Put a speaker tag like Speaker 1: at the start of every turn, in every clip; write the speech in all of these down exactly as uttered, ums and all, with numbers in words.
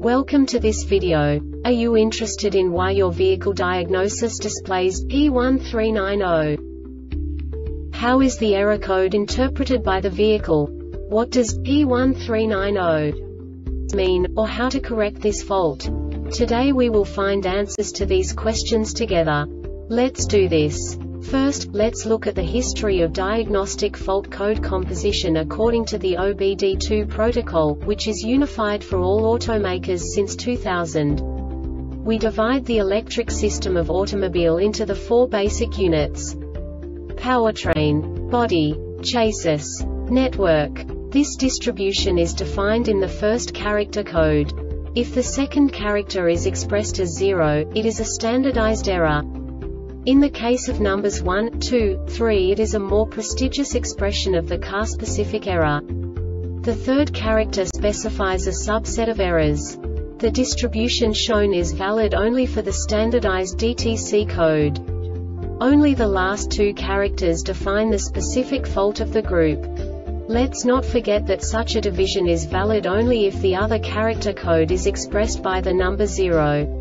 Speaker 1: Welcome to this video. Are you interested in why your vehicle diagnosis displays P one three nine zero? How is the error code interpreted by the vehicle? What does P one three nine zero mean, or how to correct this fault? Today we will find answers to these questions together. Let's do this. First, let's look at the history of diagnostic fault code composition according to the O B D two protocol, which is unified for all automakers since two thousand. We divide the electric system of automobile into the four basic units: powertrain, body, chassis, network. This distribution is defined in the first character code. If the second character is expressed as zero, it is a standardized error. In the case of numbers one, two, three, it is a more prestigious expression of the car-specific error. The third character specifies a subset of errors. The distribution shown is valid only for the standardized D T C code. Only the last two characters define the specific fault of the group. Let's not forget that such a division is valid only if the other character code is expressed by the number zero.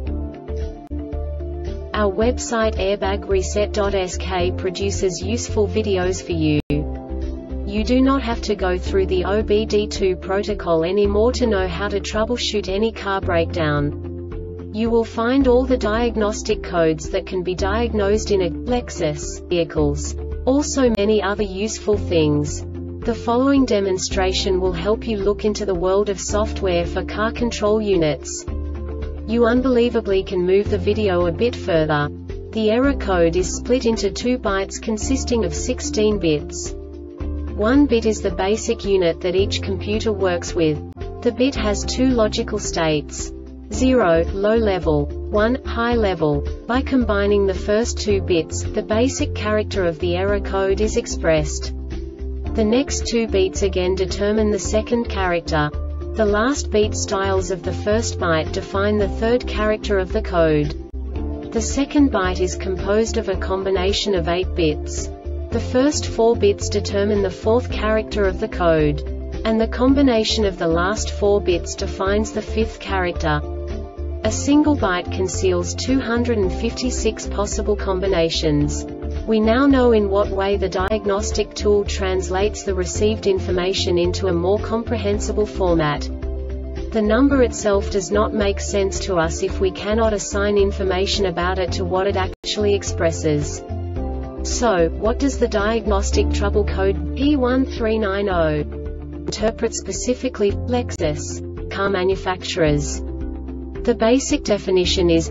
Speaker 1: Our website airbag reset dot S K produces useful videos for you. You do not have to go through the O B D two protocol anymore to know how to troubleshoot any car breakdown. You will find all the diagnostic codes that can be diagnosed in a Lexus vehicles. Also many other useful things. The following demonstration will help you look into the world of software for car control units. You unbelievably can move the video a bit further. The error code is split into two bytes consisting of sixteen bits. One bit is the basic unit that each computer works with. The bit has two logical states: zero, low level, one, high level. By combining the first two bits, the basic character of the error code is expressed. The next two bits again determine the second character. The last beat styles of the first byte define the third character of the code. The second byte is composed of a combination of eight bits. The first four bits determine the fourth character of the code. And the combination of the last four bits defines the fifth character. A single byte conceals two hundred fifty-six possible combinations. We now know in what way the diagnostic tool translates the received information into a more comprehensible format. The number itself does not make sense to us if we cannot assign information about it to what it actually expresses. So, what does the diagnostic trouble code P one three nine zero interpret specifically for Lexus car manufacturers? The basic definition is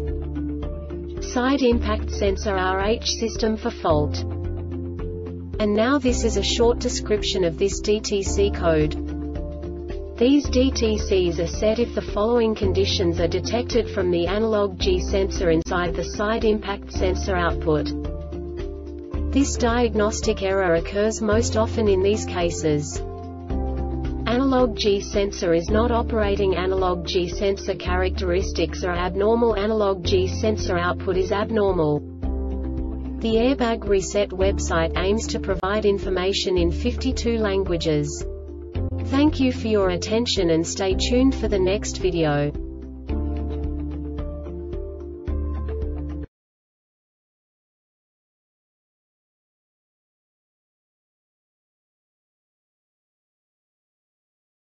Speaker 1: Side Impact Sensor R H system for fault. And now this is a short description of this D T C code. These D T Cs are set if the following conditions are detected from the analog G sensor inside the side impact sensor output. This diagnostic error occurs most often in these cases: analog G sensor is not operating, analog G sensor characteristics are abnormal, analog G sensor output is abnormal. The Airbag Reset website aims to provide information in fifty-two languages. Thank you for your attention and stay tuned for the next video.